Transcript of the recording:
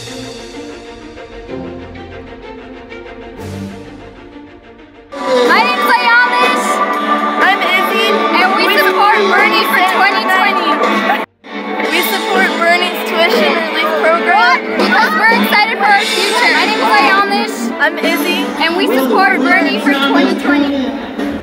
My name's Ayalnesh. I'm Izzy. And we support Bernie for 2020. We support Bernie's tuition relief program Because we're excited for our future. My name's Ayalnesh. I'm Izzy. And we support Bernie for 2020.